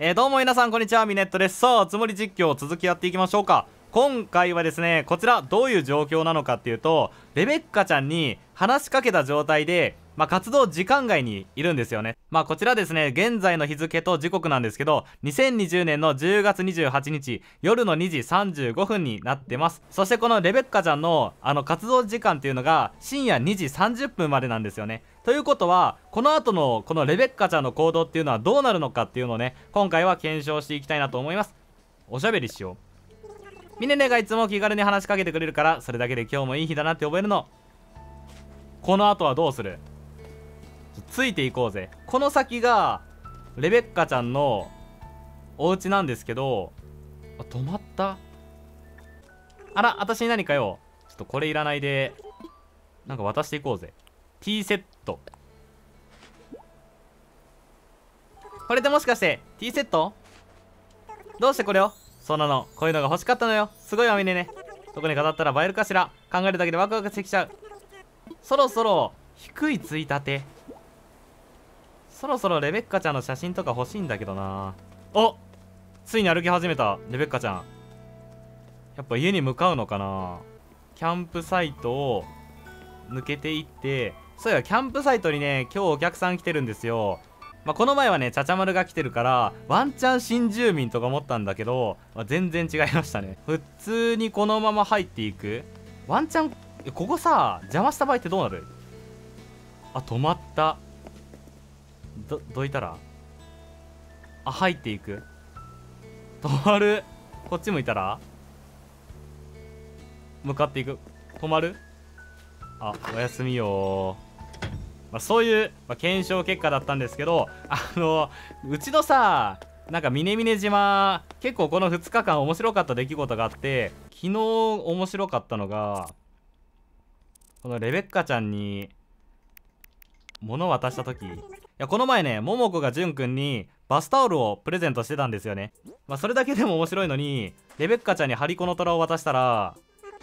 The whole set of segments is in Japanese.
どうも皆さんこんにちは、ミネットです。さあ、つもり実況続きやっていきましょうか。今回はですね、こちらどういう状況なのかっていうと、レベッカちゃんに話しかけた状態で、活動時間外にいるんですよね。こちらですね、現在の日付と時刻なんですけど、2020年の10月28日、夜の2時35分になってます。そしてこのレベッカちゃんの活動時間っていうのが深夜2時30分までなんですよね。ということは、この後のこのレベッカちゃんの行動っていうのはどうなるのかっていうのをね、今回は検証していきたいなと思います。おしゃべりしよう。ミネネがいつも気軽に話しかけてくれるから、それだけで今日もいい日だなって覚えるの。この後はどうする？ついていこうぜ。この先がレベッカちゃんのお家なんですけど、止まった。あら、私に何かよ。ちょっとこれいらないでなんか渡していこうぜ。ティーセット。これでもしかしてティーセット？どうしてこれを？そうなの、こういうのが欲しかったのよ。すごいわミネね。どこに飾ったら映えるかしら。考えるだけでワクワクしてきちゃう。そろそろ低いついたて。そろそろレベッカちゃんの写真とか欲しいんだけどな。お、ついに歩き始めたレベッカちゃん。やっぱ家に向かうのかな。キャンプサイトを抜けていって、そういやキャンプサイトにね、今日お客さん来てるんですよ。この前はね、ちゃちゃ丸が来てるからワンチャン新住民とか思ったんだけど、全然違いましたね。普通にこのまま入っていく。ワンチャンここさ、邪魔した場合ってどうなる？止まった。どいたら入っていく。止まる。こっち向いたら向かっていく。止まる。おやすみよ。そういう、検証結果だったんですけど、うちのさ、なんか峰々島、結構この2日間面白かった出来事があって、昨日面白かったのが、このレベッカちゃんに物を渡した時、この前ね、桃子がじゅんくんにバスタオルをプレゼントしてたんですよね。それだけでも面白いのに、レベッカちゃんにハリコの虎を渡したら、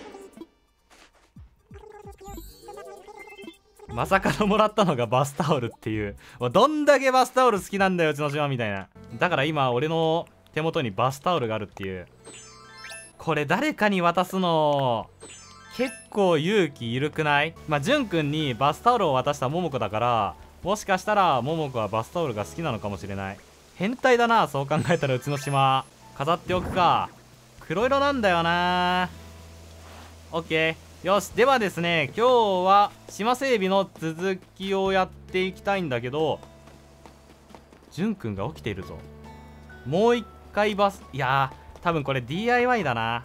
まさかのもらったのがバスタオルっていう。どんだけバスタオル好きなんだようちの島みたいな。だから今俺の手元にバスタオルがあるっていう。これ誰かに渡すの結構勇気いるくない？じゅんくんにバスタオルを渡した桃子だから、もしかしたら桃子はバスタオルが好きなのかもしれない。変態だな、そう考えたらうちの島。飾っておくか。黒色なんだよな。オッケー。よし、ではですね、今日は島整備の続きをやっていきたいんだけど、じゅんくんが起きているぞ。もう一回いやー、多分これ DIY だな。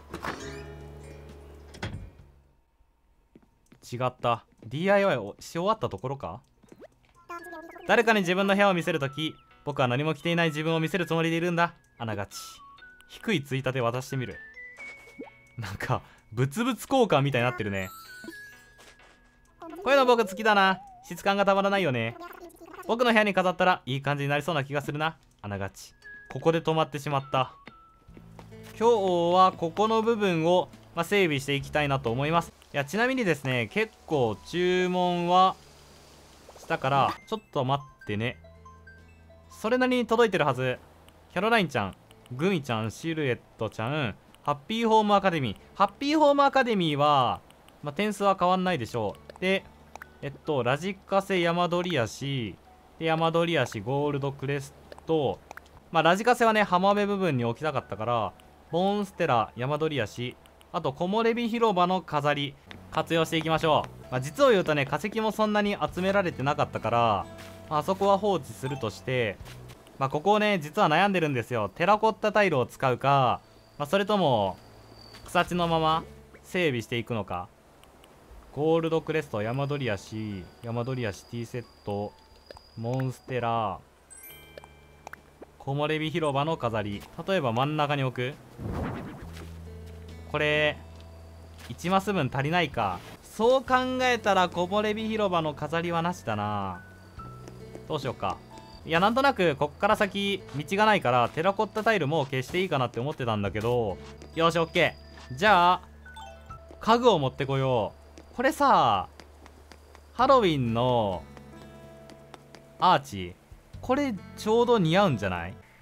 違った。 DIY をし終わったところか。誰かに自分の部屋を見せるとき、僕は何も着ていない自分を見せるつもりでいるんだ。あながち。低いついたて渡してみる。なんか物々交換みたいになってるね。こういうの僕好きだな。質感がたまらないよね。僕の部屋に飾ったらいい感じになりそうな気がするな。あながち。ここで止まってしまった。今日はここの部分を、整備していきたいなと思います。ちなみにですね、結構注文はしたから、ちょっと待ってね。それなりに届いてるはず。キャロラインちゃん、グミちゃん、シルエットちゃん、ハッピーホームアカデミー。ハッピーホームアカデミーは、点数は変わんないでしょう。で、ラジカセ山鳥足、で、山鳥足ゴールドクレスト。ラジカセはね、浜辺部分に置きたかったから、モンステラ、山鳥足、あと木漏れ日広場の飾り、活用していきましょう。実を言うとね、化石もそんなに集められてなかったから、あそこは放置するとして、ここをね、実は悩んでるんですよ。テラコッタタイルを使うか、それとも草地のまま整備していくのか。ゴールドクレスト、山鳥足、山鳥足 T セット、モンステラ、木漏れ日広場の飾り。例えば真ん中に置く。これ1マス分足りないか。そう考えたら木漏れ日広場の飾りはなしだな。どうしようか。いや、なんとなくこっから先道がないからテラコッタタイルも消していいかなって思ってたんだけど、よし、オッケー。じゃあ家具を持ってこよう。これさ、ハロウィンのアーチ、これちょうど似合うんじゃない？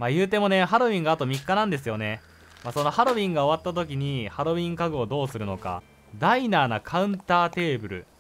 まあ言うてもね、ハロウィンがあと3日なんですよね。まあそのハロウィンが終わった時にハロウィン家具をどうするのか。ダイナーなカウンターテーブル。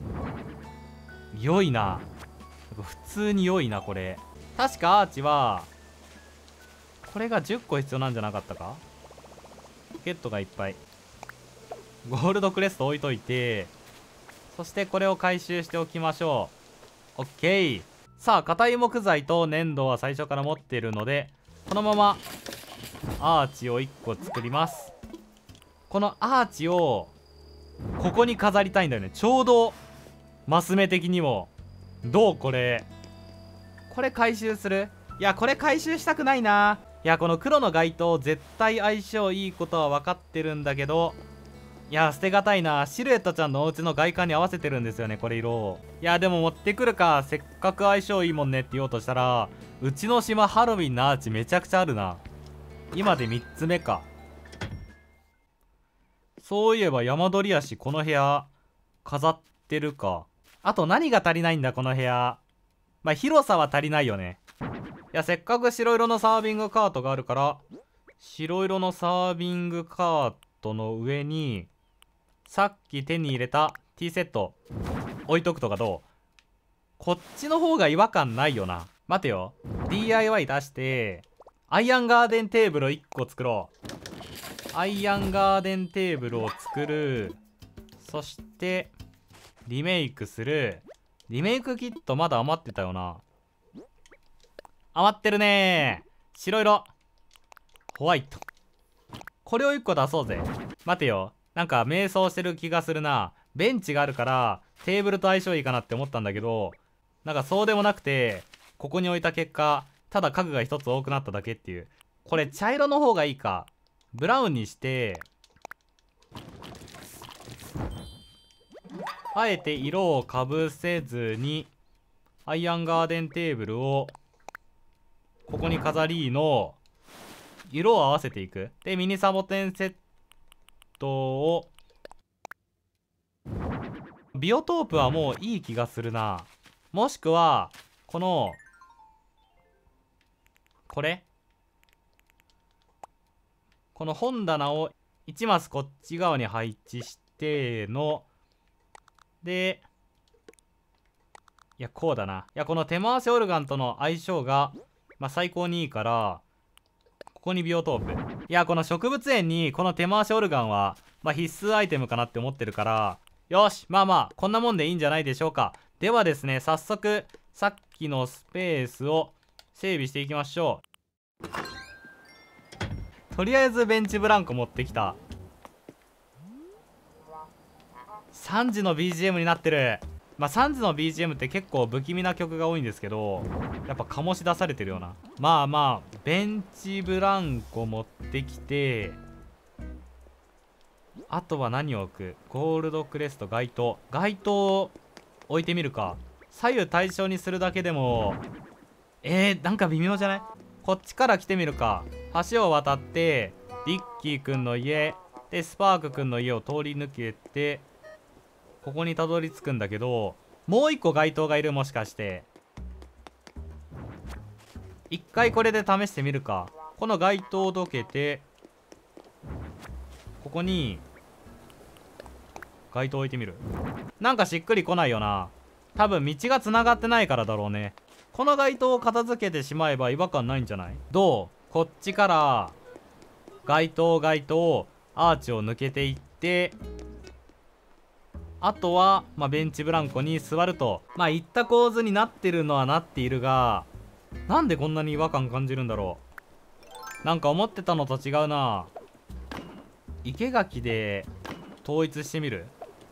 良いな。普通に良いな、これ。確かアーチは、これが10個必要なんじゃなかったか。ポケットがいっぱい。ゴールドクレスト置いといて、そしてこれを回収しておきましょう。オッケー。さあ、硬い木材と粘土は最初から持っているので、このままアーチを1個作ります。このアーチをここに飾りたいんだよね。ちょうどマス目的にも。どうこれ。これ回収する？いや、これ回収したくないな。いや、この黒の街灯絶対相性いいことは分かってるんだけど、いや、捨てがたいな。シルエットちゃんのお家の外観に合わせてるんですよね、これ色を。いや、でも持ってくるか。せっかく相性いいもんねって言おうとしたら、うちの島ハロウィンのアーチめちゃくちゃあるな。今で3つ目か。そういえば山鳥足この部屋飾ってるか。あと何が足りないんだこの部屋。まあ広さは足りないよね。いや、せっかく白色のサービングカートがあるから、白色のサービングカートの上にさっき手に入れたティーセット置いとくとかどう？こっちの方が違和感ないよな。待てよ。 DIY 出してアイアンガーデンテーブルを1個作ろう。アイアンガーデンテーブルを作る。そしてリメイクする。リメイクキットまだ余ってたよな。余ってるねー。白色ホワイト。これを1個出そうぜ。待てよ。なんか迷走してる気がするな。ベンチがあるからテーブルと相性いいかなって思ったんだけど、なんかそうでもなくて、ここに置いた結果ただ家具が1つ多くなっただけっていう。これ茶色の方がいいか。ブラウンにしてあえて色をかぶせずにアイアンガーデンテーブルをここに飾りの色を合わせていく。でミニサボテンセットを、ビオトープはもういい気がするな。もしくはこのこの本棚を1マスこっち側に配置してので、いやこうだな。いやこの手回しオルガンとの相性がまあ最高にいいから、ここにビオトープ。いやこの植物園にこの手回しオルガンはまあ必須アイテムかなって思ってるから、よし、まあまあこんなもんでいいんじゃないでしょうか。ではですね、早速さっきのスペースを整備していきましょう。とりあえずベンチブランコ持ってきた。3時の BGM になってる。まあ3時の BGM って結構不気味な曲が多いんですけど、やっぱ醸し出されてるような。まあまあベンチブランコ持ってきて、あとは何を置く？ゴールドクレスト、街灯を置いてみるか。左右対称にするだけでもなんか微妙じゃない？こっちから来てみるか。橋を渡ってリッキーくんの家でスパークくんの家を通り抜けてここにたどり着くんだけど、もう一個街灯がいる。もしかして一回これで試してみるか。この街灯をどけてここに街灯置いてみる。なんかしっくりこないよな。多分道がつながってないからだろうね。この街灯を片付けてしまえば違和感ないんじゃない？どう？こっちから街灯アーチを抜けていって、あとはまあベンチブランコに座ると、まあいった構図になってるのはなっているが、なんでこんなに違和感感じるんだろう。なんか思ってたのと違うな。生垣で統一してみる。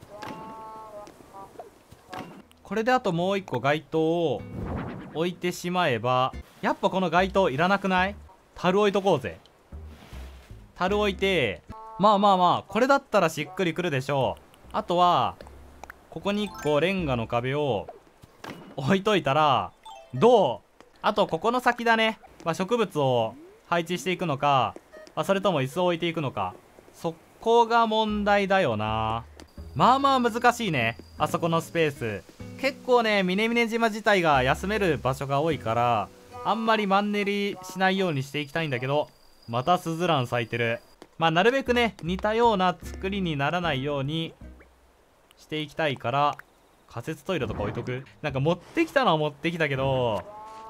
これであともう一個街灯を置いてしまえば、やっぱこの街灯いらなくない？樽置いとこうぜ。樽置いて、まあこれだったらしっくりくるでしょう。あとはここに1個レンガの壁を置いといたらどう？あとここの先だね。まあ、植物を配置していくのか、まあ、それとも椅子を置いていくのか、そこが問題だよな。まあまあ難しいね。あそこのスペース結構ね、峰々島自体が休める場所が多いから、 あんまりマンネリしないようにしていきたいんだけど、またスズラン咲いてる。まあなるべくね似たような作りにならないようにしていきたいから、仮設トイレとか置いとく。なんか持ってきたのは持ってきたけど、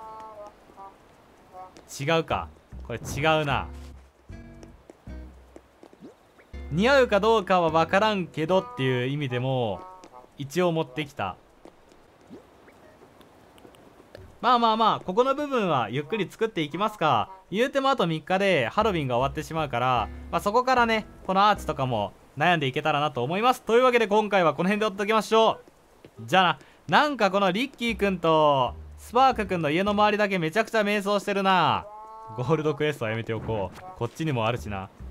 違うか、これ違うな。似合うかどうかは分からんけどっていう意味でも一応持ってきた。まあまあまあ、ここの部分はゆっくり作っていきますか。言うてもあと3日でハロウィンが終わってしまうから、まあ、そこからねこのアーチとかも悩んでいけたらなと思います。というわけで今回はこの辺で終わっておきましょう。じゃあなんかこのリッキーくんとスパークくんの家の周りだけめちゃくちゃ迷走してるな。ゴールドクエストはやめておこう。こっちにもあるしな。